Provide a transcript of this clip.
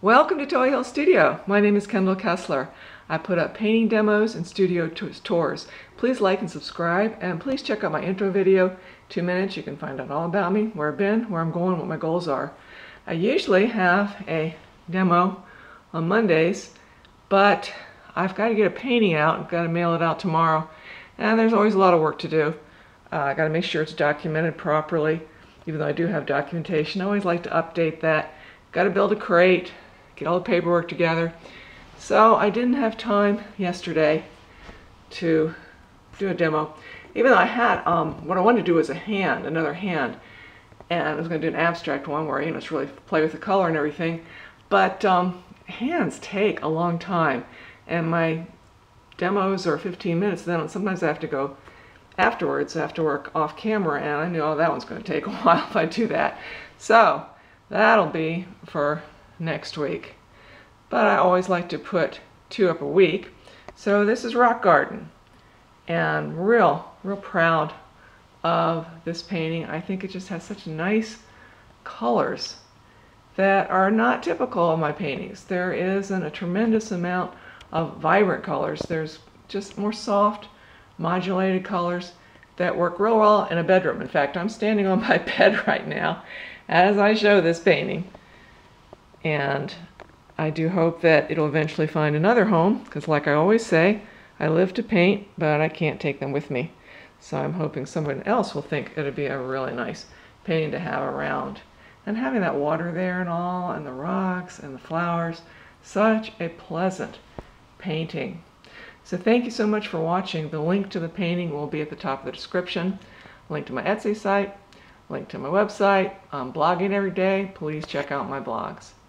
Welcome to Toy Hill Studio. My name is Kendall Kessler. I put up painting demos and studio tours. Please like and subscribe, and please check out my intro video. 2 minutes, you can find out all about me, where I've been, where I'm going, what my goals are. I usually have a demo on Mondays, but I've got to get a painting out. I've got to mail it out tomorrow, and there's always a lot of work to do. I got to make sure it's documented properly. Even though I do have documentation, I always like to update that. Got to build a crate, get all the paperwork together. So I didn't have time yesterday to do a demo. Even though I had, what I wanted to do was another hand. And I was going to do an abstract one where, it's really play with the color and everything. But hands take a long time. And my demos are 15 minutes. Then sometimes I have to go afterwards. I have to work off camera. And I knew, that one's going to take a while if I do that. So that'll be for next week. But I always like to put 2 up a week. So this is Rock Garden, and real proud of this painting. I think it just has such nice colors that are not typical of my paintings. There is a tremendous amount of vibrant colors. There's just more soft, modulated colors that work real well in a bedroom. In fact, I'm standing on my bed right now as I show this painting. And I do hope that it'll eventually find another home, because like I always say, I live to paint, but I can't take them with me. So I'm hoping someone else will think it'd be a really nice painting to have around. And having that water there and all, and the rocks and the flowers, such a pleasant painting. So thank you so much for watching. The link to the painting will be at the top of the description. Link to my Etsy site, link to my website. I'm blogging every day. Please check out my blogs.